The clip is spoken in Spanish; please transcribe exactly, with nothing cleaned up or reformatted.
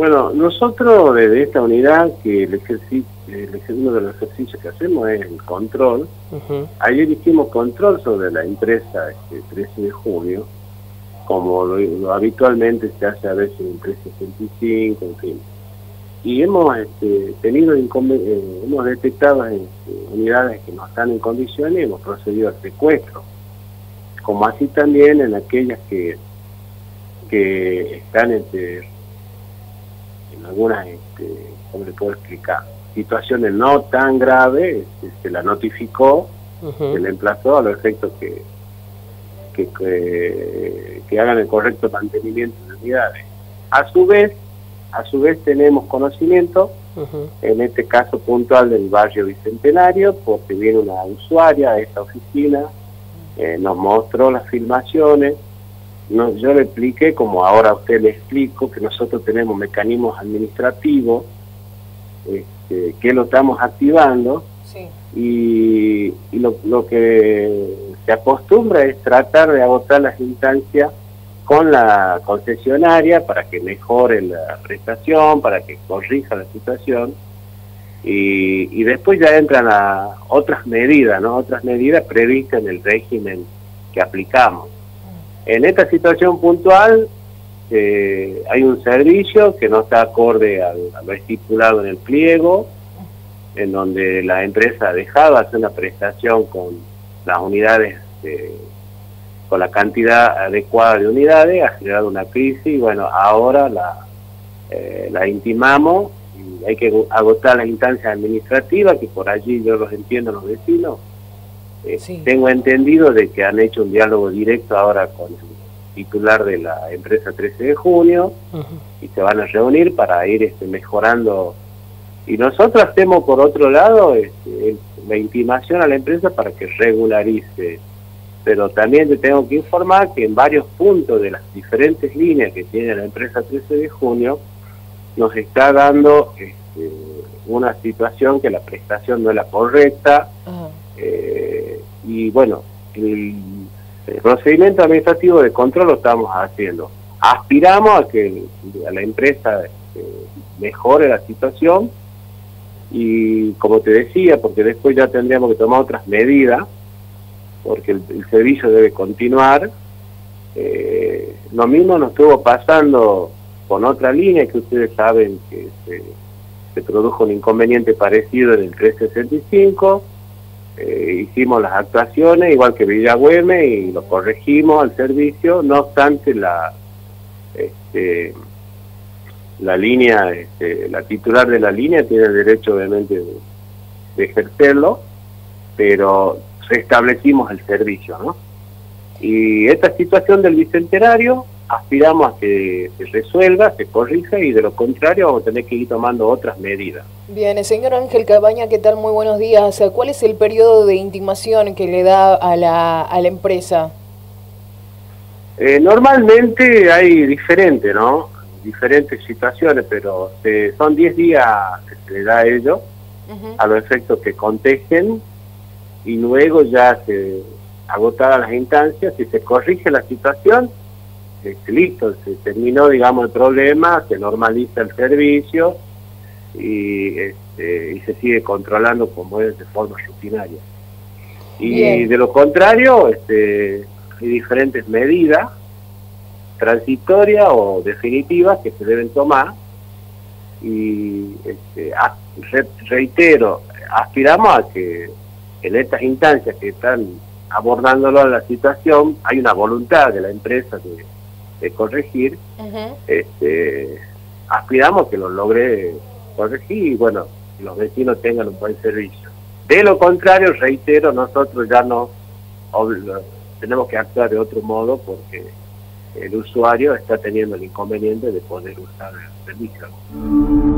Bueno, nosotros desde esta unidad, que el ejercicio, el, uno de los ejercicios que hacemos es el control. Uh-huh. Ayer hicimos control sobre la empresa este, trece de junio, como lo, lo habitualmente se hace a veces en trescientos sesenta y cinco, en fin. Y hemos este, tenido, eh, hemos detectado este, unidades que no están en condiciones y hemos procedido al secuestro, como así también en aquellas que, que están este, en algunas, este, ¿cómo le puedo explicar? Situaciones no tan graves, este, se la notificó, uh-huh. Se le emplazó a los efectos que, que, que, que hagan el correcto mantenimiento de unidades. A su vez, a su vez tenemos conocimiento, uh-huh. En este caso puntual del barrio Bicentenario, porque viene una usuaria a esta oficina, eh, nos mostró las filmaciones. No, yo le expliqué, como ahora a usted le explico, que nosotros tenemos mecanismos administrativos este, que lo estamos activando, sí. y, y lo, lo que se acostumbra es tratar de agotar las instancias con la concesionaria para que mejore la prestación, para que corrija la situación, y, y después ya entran a otras medidas, ¿no? Otras medidas previstas en el régimen que aplicamos. En esta situación puntual eh, hay un servicio que no está acorde al, a lo estipulado en el pliego, en donde la empresa ha dejado hacer una prestación con las unidades, eh, con la cantidad adecuada de unidades, ha generado una crisis y bueno, ahora la, eh, la intimamos y hay que agotar las instancias administrativas, que por allí yo los entiendo los vecinos. Eh, sí. Tengo entendido de que han hecho un diálogo directo ahora con el titular de la empresa trece de junio, uh-huh. y se van a reunir para ir este, mejorando. Y nosotros hacemos por otro lado este, la intimación a la empresa para que regularice. Pero también te tengo que informar que en varios puntos de las diferentes líneas que tiene la empresa trece de junio nos está dando este, una situación que la prestación no es la correcta. Uh-huh. eh, y bueno, el, el procedimiento administrativo de control lo estamos haciendo. Aspiramos a que a la empresa este, mejore la situación y, como te decía, porque después ya tendríamos que tomar otras medidas, porque el, el servicio debe continuar. Eh, lo mismo nos estuvo pasando con otra línea que ustedes saben que se, se produjo un inconveniente parecido en el trescientos sesenta y cinco. Eh, hicimos las actuaciones igual que Villa Güemes y lo corregimos al servicio. No obstante, la este, la línea, este, la titular de la línea tiene el derecho obviamente de, de ejercerlo, pero restablecimos el servicio, ¿no? Y esta situación del Bicentenario aspiramos a que se resuelva, se corrija, y de lo contrario vamos a tener que ir tomando otras medidas. Bien, señor Ángel Cabaña, ¿qué tal? Muy buenos días. ¿Cuál es el periodo de intimación que le da a la, a la empresa? Eh, normalmente hay diferentes, ¿no? Diferentes situaciones, pero eh, son diez días que se le da a ellos, uh-huh. a los efectos que contesten, y luego ya se agotadas las instancias, si se corrige la situación, este, listo, se terminó, digamos, el problema, se normaliza el servicio y, este, y se sigue controlando como es de forma rutinaria. Y Bien. De lo contrario, este, hay diferentes medidas transitorias o definitivas que se deben tomar, y este, a, re, reitero, aspiramos a que en estas instancias que están abordándolo la situación, hay una voluntad de la empresa de, de corregir. Uh-huh. este, aspiramos que lo logre corregir y bueno, que los vecinos tengan un buen servicio. De lo contrario, reitero, nosotros ya no tenemos que actuar de otro modo, porque el usuario está teniendo el inconveniente de poder usar el servicio.